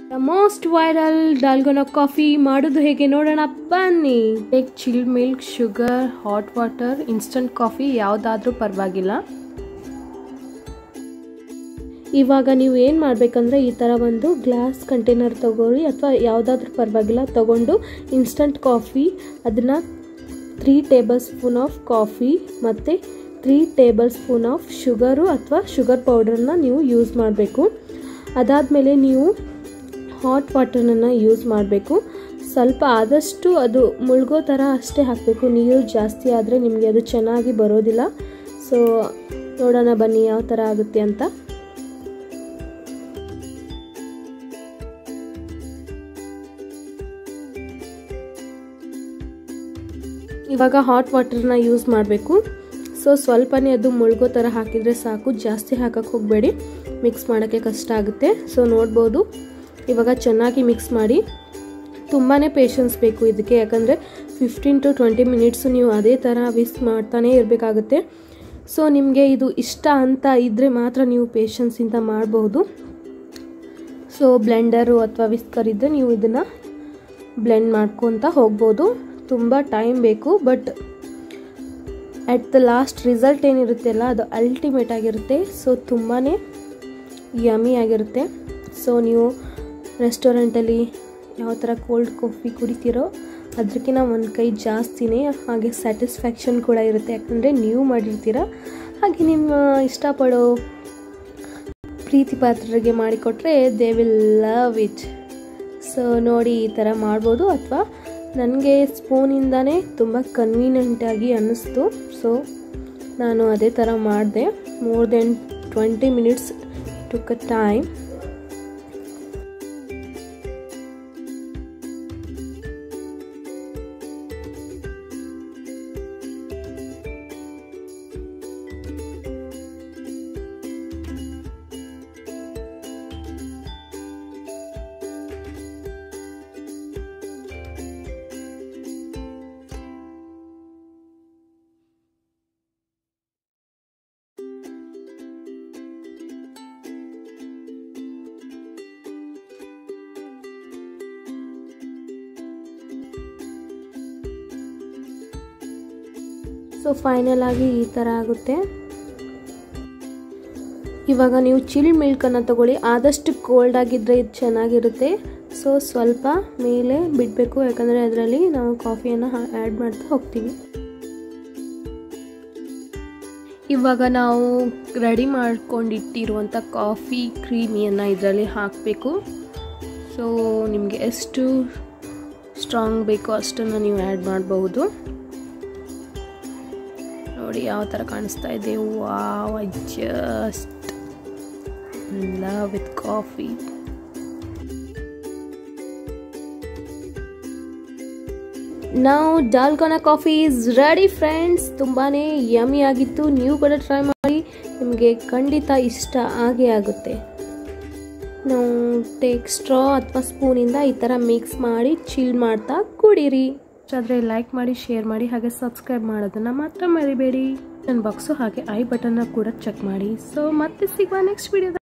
The most viral dalgona coffee ಮಾಡೋದು ಹೇಗೆ ನೋಡೋಣ ಬನ್ನಿ. Take chill milk, sugar, hot water, instant coffee ಯಾವುದಾದ್ರೂ ಪರವಾಗಿಲ್ಲ. ಇವಾಗ ನೀವು ಏನು ಮಾಡಬೇಕಂದ್ರೆ ಈ ಥರ ಒಂದು ಗ್ಲಾಸ್ ಕಂಟೈನರ್ ತಗೊಳ್ಳಿ ಅಥವಾ ಯಾವುದಾದ್ರೂ ಪರವಾಗಿಲ್ಲ, ತಗೊಂಡು ಇನ್ಸ್ಟಂಟ್ ಕಾಫಿ ಅದನ್ನು 3 ಟೇಬಲ್ ಸ್ಪೂನ್ ಆಫ್ ಕಾಫಿ ಮತ್ತು 3 ಟೇಬಲ್ ಸ್ಪೂನ್ ಆಫ್ ಶುಗರು ಅಥವಾ ಶುಗರ್ ಪೌಡರನ್ನ ನೀವು ಯೂಸ್ ಮಾಡಬೇಕು. ಅದಾದಮೇಲೆ ನೀವು ಹಾಟ್ ವಾಟರನ್ನು ಯೂಸ್ ಮಾಡಬೇಕು. ಸ್ವಲ್ಪ ಆದಷ್ಟು ಅದು ಮುಳುಗೋ ಥರ ಅಷ್ಟೇ ಹಾಕಬೇಕು, ನೀರು ಜಾಸ್ತಿ ಆದರೆ ನಿಮಗೆ ಅದು ಚೆನ್ನಾಗಿ ಬರೋದಿಲ್ಲ. ಸೊ ನೋಡೋಣ ಬನ್ನಿ ಯಾವ ಥರ ಆಗುತ್ತೆ ಅಂತ. ಇವಾಗ ಹಾಟ್ ವಾಟರ್ನ ಯೂಸ್ ಮಾಡಬೇಕು. ಸೊ ಸ್ವಲ್ಪನೇ ಅದು ಮುಳುಗೋ ಥರ ಹಾಕಿದರೆ ಸಾಕು, ಜಾಸ್ತಿ ಹಾಕಕ್ಕೆ ಹೋಗಬೇಡಿ, ಮಿಕ್ಸ್ ಮಾಡೋಕ್ಕೆ ಕಷ್ಟ ಆಗುತ್ತೆ. ಸೊ ನೋಡ್ಬೋದು ಇವಾಗ ಚೆನ್ನಾಗಿ ಮಿಕ್ಸ್ ಮಾಡಿ. ತುಂಬಾ ಪೇಷನ್ಸ್ ಬೇಕು ಇದಕ್ಕೆ, ಯಾಕಂದರೆ 15 to 20 ಮಿನಿಟ್ಸು ನೀವು ಅದೇ ಥರ ವಿಸ್ಕ್ ಮಾಡ್ತಾನೇ ಇರಬೇಕಾಗುತ್ತೆ. ಸೊ ನಿಮಗೆ ಇದು ಇಷ್ಟ ಅಂತ ಇದ್ದರೆ ಮಾತ್ರ ನೀವು ಪೇಷನ್ಸಿಂದ ಮಾಡಬಹುದು. ಸೊ ಬ್ಲೆಂಡರು ಅಥವಾ ವಿಸ್ಕರ್ ಇದ್ದರೆ ನೀವು ಇದನ್ನು ಬ್ಲೆಂಡ್ ಮಾಡ್ಕೊತ ಹೋಗ್ಬೋದು. ತುಂಬ ಟೈಮ್ ಬೇಕು, but at the last result ಏನಿರುತ್ತೆಲ್ಲ ಅದು ಅಲ್ಟಿಮೇಟ್ ಆಗಿರುತ್ತೆ. ಸೊ ತುಂಬಾ ಯಮ್ಮಿ ಆಗಿರುತ್ತೆ. ಸೊ ನೀವು ರೆಸ್ಟೋರೆಂಟಲ್ಲಿ ಯಾವ ಥರ ಕೋಲ್ಡ್ ಕಾಫಿ ಕುಡಿತೀರೋ ಅದಕ್ಕಿಂತ ಒಂದು ಕೈ ಜಾಸ್ತಿನೇ, ಹಾಗೆ ಸ್ಯಾಟಿಸ್ಫ್ಯಾಕ್ಷನ್ ಕೂಡ ಇರುತ್ತೆ, ಯಾಕಂದರೆ ನೀವು ಮಾಡಿರ್ತೀರ. ಹಾಗೆ ನಿಮ್ಮ ಇಷ್ಟಪಡೋ ಪ್ರೀತಿ ಪಾತ್ರರಿಗೆ ಮಾಡಿಕೊಟ್ರೆ they will love it. So ನೋಡಿ ಈ ಥರ ಮಾಡ್ಬೋದು, ಅಥವಾ ನನಗೆ ಸ್ಪೂನಿಂದನೇ ತುಂಬ ಕನ್ವೀನಿಯೆಂಟಾಗಿ ಅನ್ನಿಸ್ತು. ಸೊ ನಾನು ಅದೇ ಥರ ಮಾಡಿದೆ. More than 20 minutes took a time. So final ಆಗಿ ಈ ಥರ ಆಗುತ್ತೆ. ಇವಾಗ ನೀವು ಚಿಲ್ ಮಿಲ್ಕನ್ನು ತಗೊಳ್ಳಿ, ಆದಷ್ಟು ಕೋಲ್ಡ್ ಆಗಿದ್ದರೆ ಇದು ಚೆನ್ನಾಗಿರುತ್ತೆ. ಸೊ ಸ್ವಲ್ಪ ಮೇಲೆ ಬಿಡಬೇಕು, ಯಾಕಂದರೆ ಅದರಲ್ಲಿ ನಾವು ಕಾಫಿಯನ್ನು ಆ್ಯಡ್ ಮಾಡ್ತಾ ಹೋಗ್ತೀವಿ. ಇವಾಗ ನಾವು ರೆಡಿ ಮಾಡ್ಕೊಂಡಿಟ್ಟಿರುವಂಥ ಕಾಫಿ ಕ್ರೀಮಿಯನ್ನು ಇದರಲ್ಲಿ ಹಾಕಬೇಕು. ಸೊ ನಿಮಗೆ ಎಷ್ಟು ಸ್ಟ್ರಾಂಗ್ ಬೇಕೋ ಅಷ್ಟನ್ನು ನೀವು ಆ್ಯಡ್ ಮಾಡಬಹುದು. ನೋಡಿ ಯಾವ ಥರ ಕಾಣಿಸ್ತಾ ಇದೆ. Wow, I just love with coffee. Now dalgona coffee is ready friends. ತುಂಬಾ ಯಮ್ಮಿ ಆಗಿತ್ತು, ನೀವು ಕೂಡ ಟ್ರೈ ಮಾಡಿ, ನಿಮಗೆ ಖಂಡಿತ ಇಷ್ಟ ಆಗೇ ಆಗುತ್ತೆ. ನಾವು ಟೇಕ್ ಸ್ಟ್ರಾ ಅಥವಾ ಸ್ಪೂನಿಂದ ಈ ಥರ ಮಿಕ್ಸ್ ಮಾಡಿ ಚಿಲ್ ಮಾಡ್ತಾ ಕುಡೀರಿ. ಆದರೆ ಲೈಕ್ ಮಾಡಿ, ಶೇರ್ ಮಾಡಿ, ಹಾಗೆ ಸಬ್ಸ್ಕ್ರೈಬ್ ಮಾಡೋದನ್ನು ಮಾತ್ರ ಮರಿಬೇಡಿ. ನನ್ನ ಬಾಕ್ಸು ಹಾಗೆ ಐ ಬಟನ್ನ ಕೂಡ ಚೆಕ್ ಮಾಡಿ. ಸೊ ಮತ್ತೆ ಸಿಗುವ ನೆಕ್ಸ್ಟ್ ವಿಡಿಯೋದ.